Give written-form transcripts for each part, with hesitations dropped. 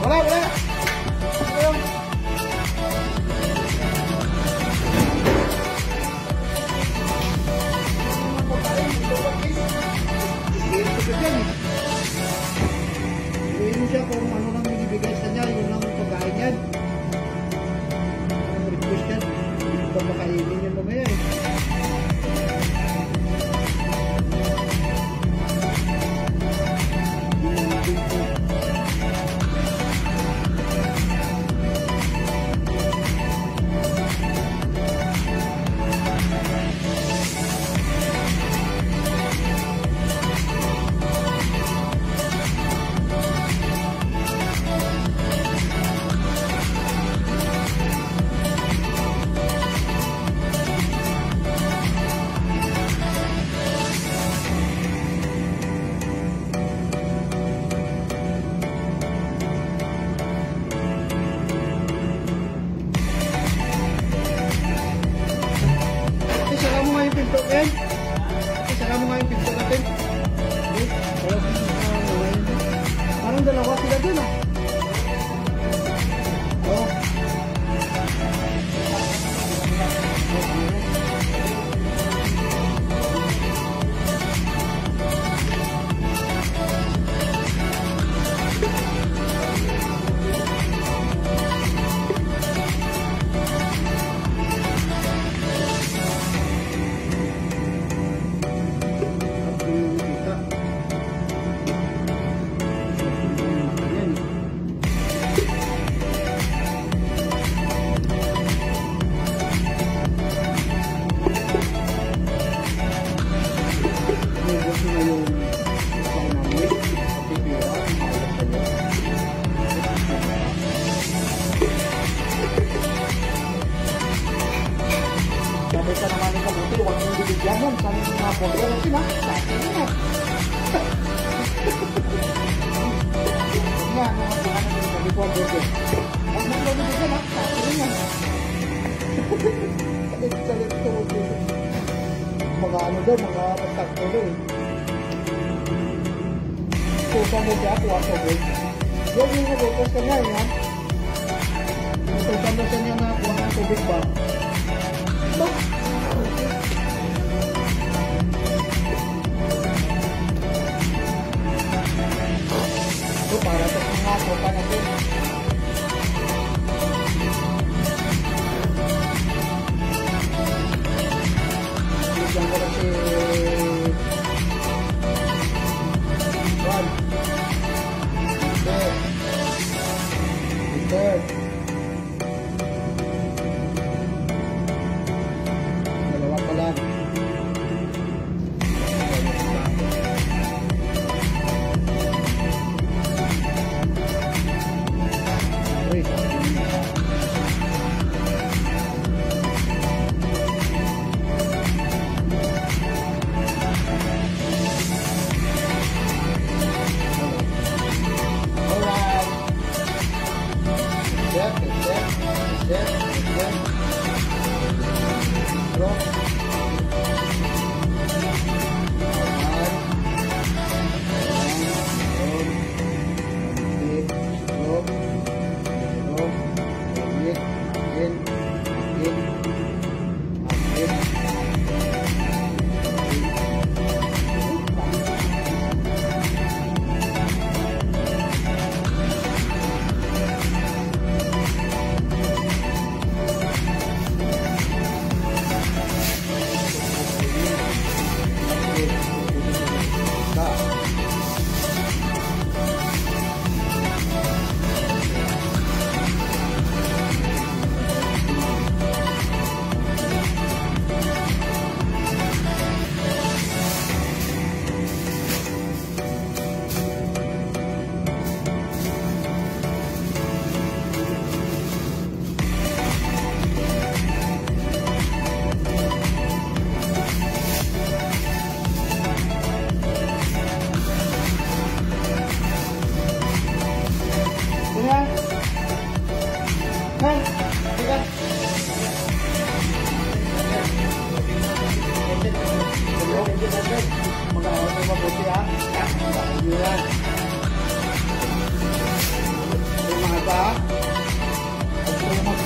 Wala. Iluin mo siya kung ano nang ibigay sa niya, yun ang pagkain yan. Request yan. Hindi ba makainin yan mamaya eh. Isara mo nga yung pinto natin. Parang dalawa sila dun ah. Oo. Sabi ka naman ng kabuti, huwag mong bibigyan yan. Sabi ng mga pondo lang sila. Sa akin na. Nga, mga pangalan ng sabi ko ang pondo. Huwag mong bibigyan ha. Sa akin na. Salit ko ang pondo. Mga ano daw, mga pagtakto daw eh. Susan mo siya, kuha sa gold. Huwag yung nabutas ka nga eh ha. Susan mo siya niya na kuha ng tubig ba? Ito. Ito para sa mga sopa natin. Bigyan ko na si Juan. Third. Dalawa pa lang.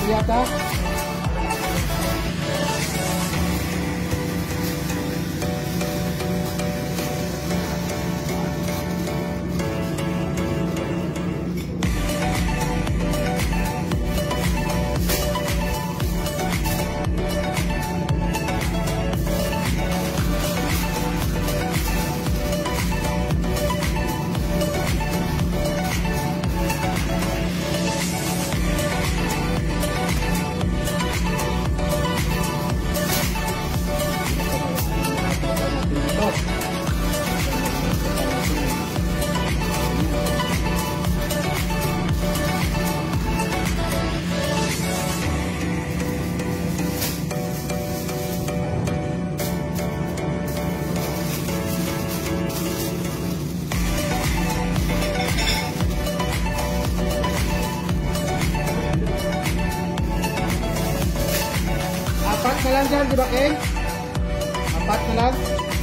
Ito yata. Apat na lang dyan, di ba, Ken? Apat na lang.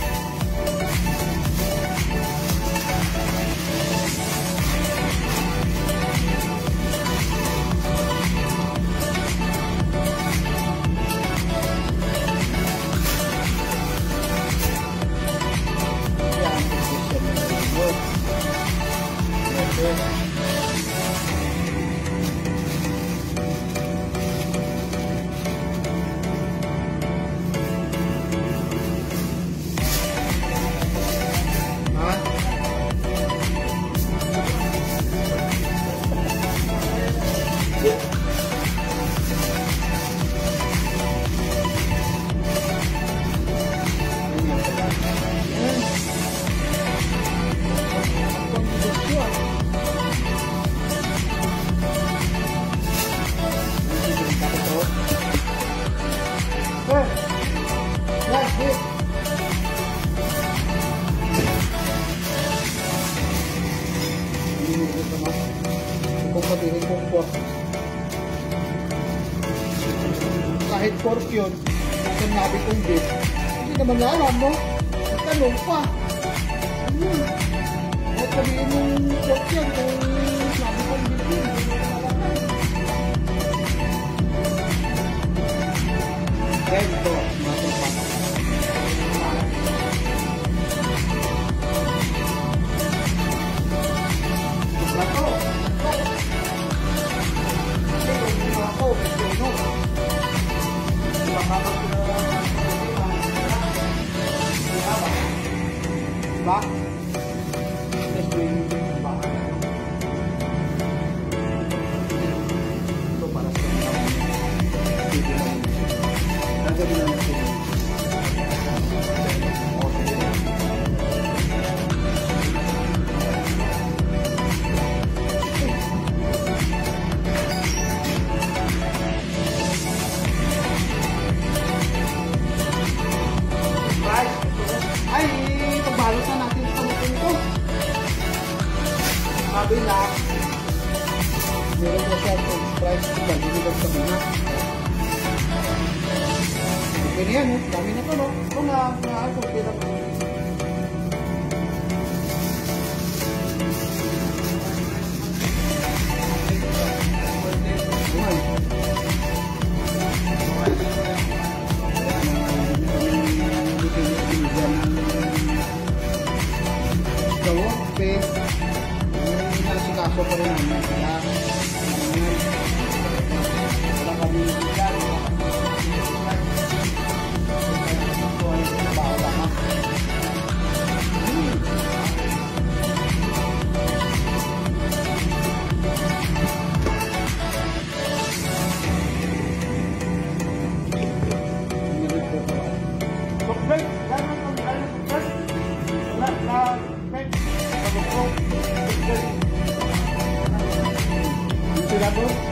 Yan, position na rin mo. Okay. Kung sabihin kong pork, kahit pork yun, kung sinabi kong beef, hindi naman alam mo, tanong pa. Kahit sabihin mong pork yan, kung sinabi kong beef yun, hindi naman alam. Then ito, natin pa. Diba? Let's do it. Diba? Ito para sa mga video lang. Nagawin lang ito. Ay, pagbalot na natin sa mutin ko. Sabi na, meron ko siya kung price ko ba, dinigag sa mga. Okay na yan, dami na to, no? Ito na, kung kira ko. Kaso pa rin naman sila. Wala kami dyan. Gracias.